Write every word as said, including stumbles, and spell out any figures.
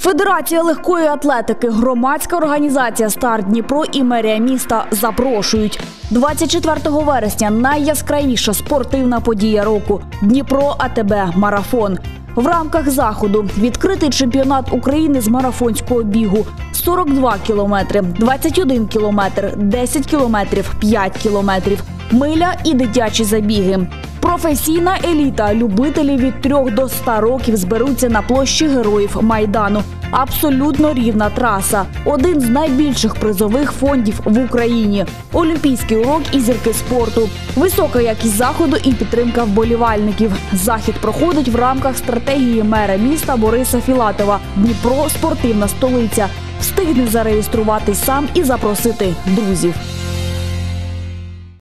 Федерація легкої атлетики, громадська організація «Старт Дніпро» і мерія міста запрошують. двадцять четвертого вересня – найяскравіша спортивна подія року – Дніпро АТБ Марафон. В рамках заходу відкритий чемпіонат України з марафонського бігу – сорок два кілометри, двадцять один кілометр, десять кілометрів, п'ять кілометрів, миля і дитячі забіги. Професійна еліта, любителі від трьох до ста років зберуться на площі Героїв Майдану. Абсолютно рівна траса. Один з найбільших призових фондів в Україні. Олімпійський урок і зірки спорту. Висока якість заходу і підтримка вболівальників. Захід проходить в рамках стратегії мера міста Бориса Філатова «Дніпро – спортивна столиця». Встигни зареєструватись сам і запросити друзів.